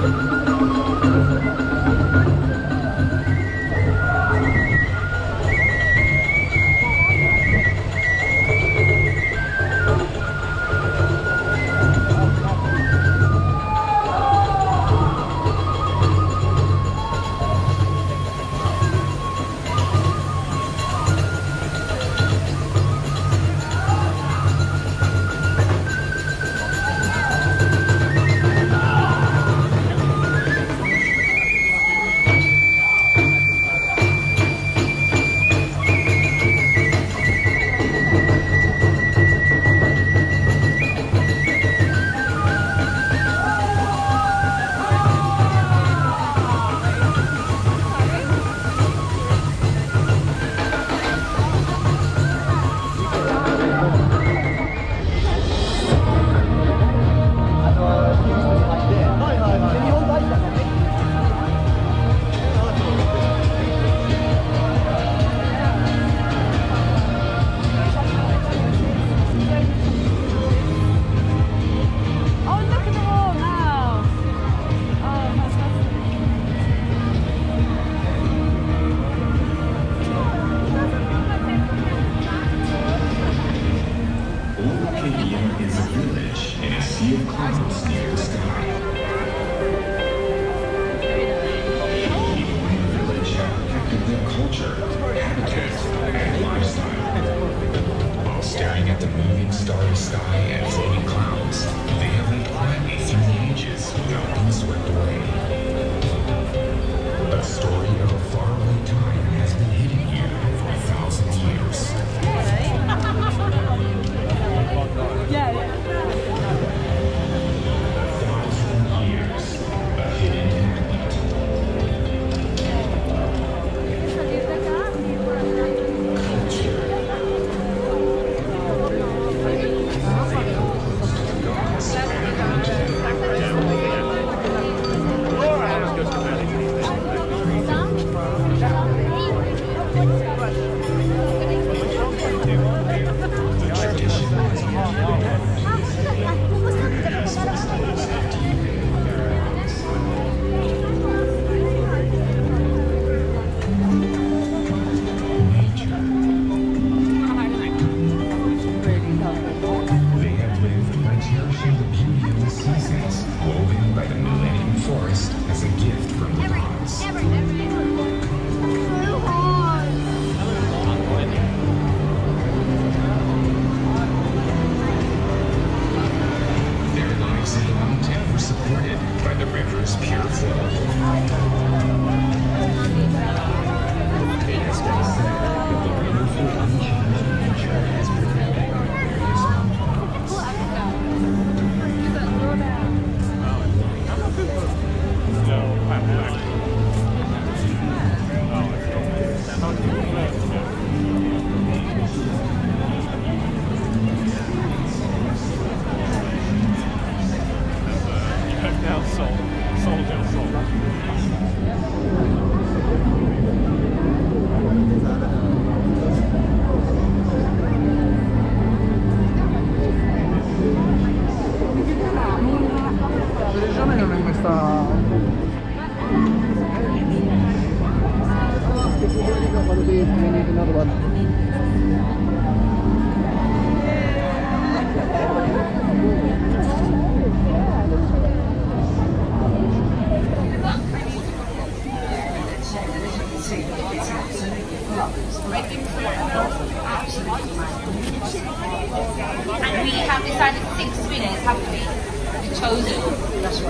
And we have decided 6 winners, haven't we? We've chosen. That's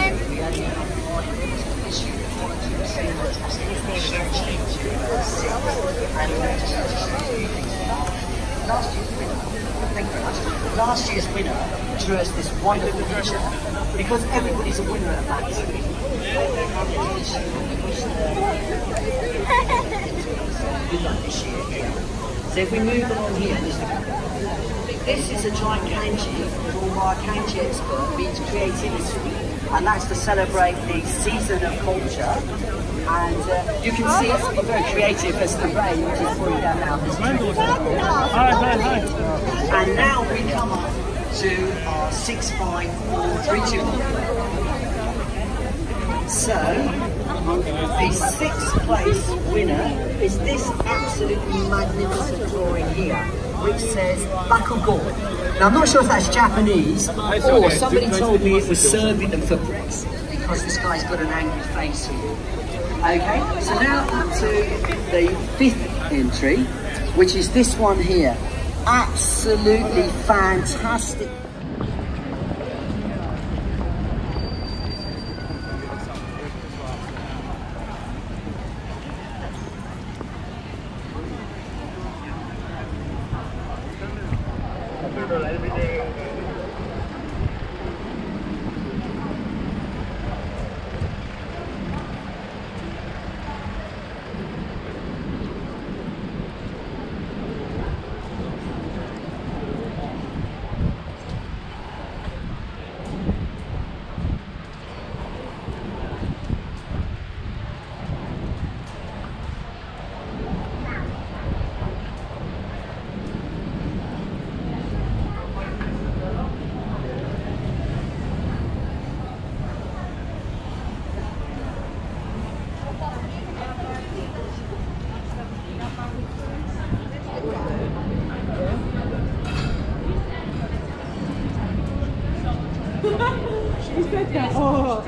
right. Last year's winner drew us this wonderful picture because everybody's a winner at that. So if we move along here, this is a giant kanji called by a kanji expert, means creativity, and that's to celebrate the season of culture. And you can see it's very creative as the rain, which is pouring down now. And now we come up to our 6, 5, 4, 3, 2, 1. So, the 6th place winner is this absolutely magnificent drawing here, which says Bakugo. Now I'm not sure if that's Japanese, or somebody told me it was serving them for Brexit, because this guy's got an angry face here. Okay, so now up to the 5th entry, which is this one here. Absolutely fantastic. Oh,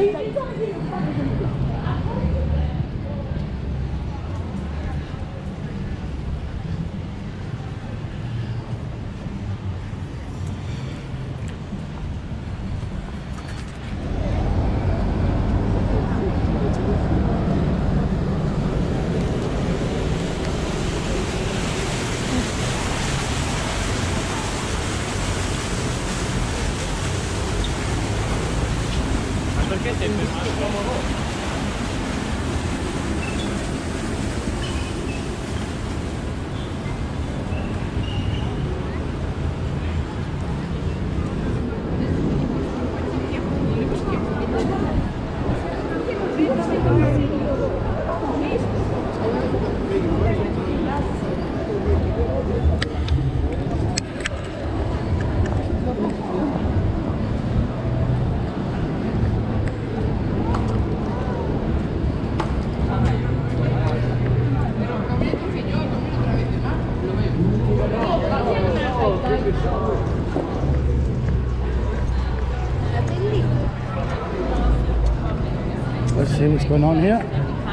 let's see what's going on here.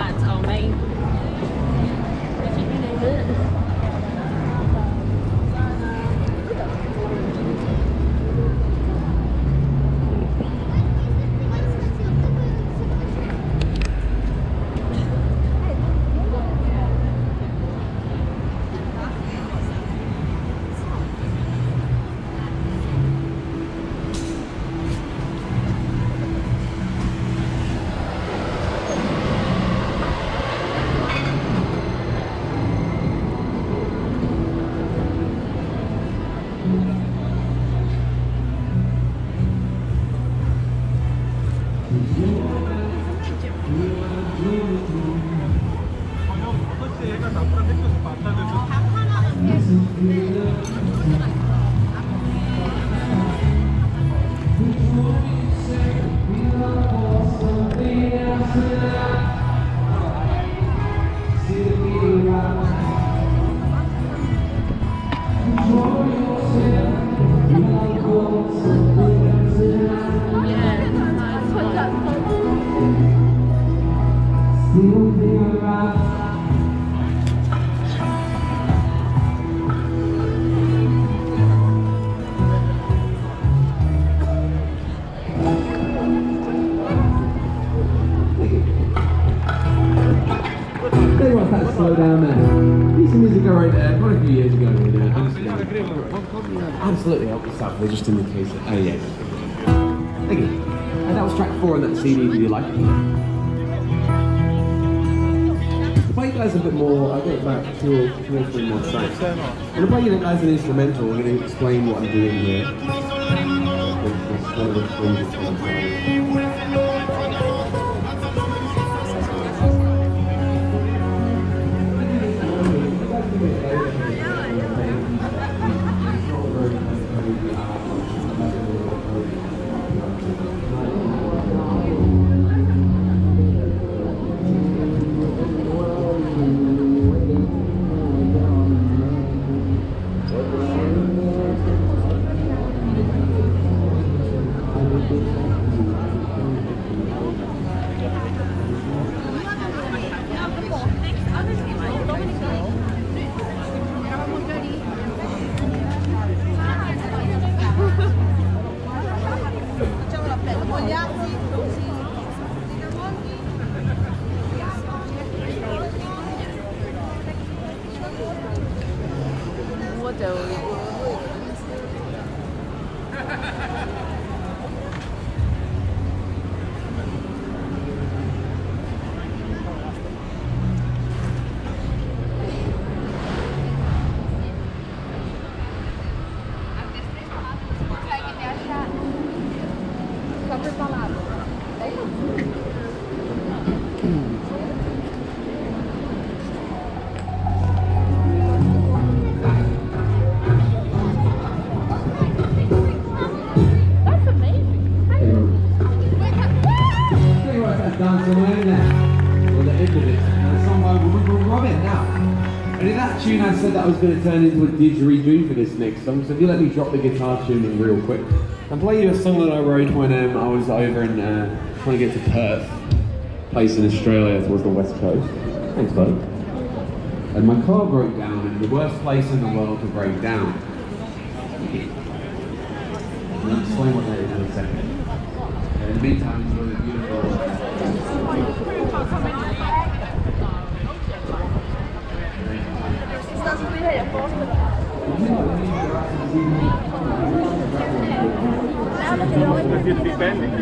Slow down there. Piece of music right there, quite a few years ago. Absolutely, help us out. They're just in the case. Oh yeah. Thank you. And that was track 4 on that CD. Do you like it? To play you guys a bit more, I've got about 2 or 3 more tracks. I'm going to play you guys an instrumental. We're going to explain what I'm doing here. It's one of the things I'm Done somewhere there, or the end of it. The song by Woman Called Robin now. And in that tune I said that I was going to turn into a didgeridoo for this next song, so if you let me drop the guitar tune in real quick. I'll play you a song that I wrote when I was over in, trying to get to Perth, place in Australia towards the west coast. Thanks buddy. And my car broke down in the worst place in the world to break down. I'll explain what that is in a second. In the meantime, enjoy the beautiful... If you'd be bending.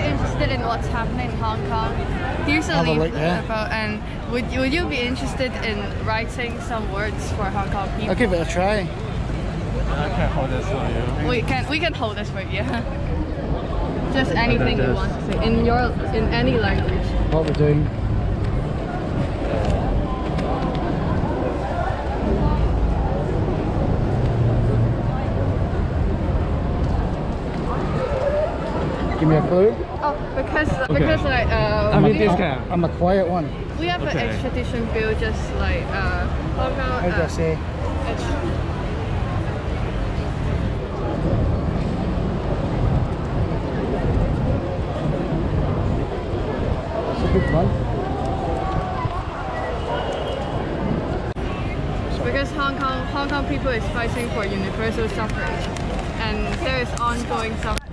interested in what's happening in Hong Kong? Here's a Have a look, leaflet yeah. about, and would you be interested in writing some words for Hong Kong people? I'll give it a try. I can hold this for you. We can hold this for you. Just anything you want to say in any language. What we're doing. Give me a clue. Oh, because like I'm a quiet one. we have an Okay. extradition bill, just like Hong Kong. How do I say? It's a good one. Because Hong Kong people is fighting for universal suffrage, and there is ongoing suffrage.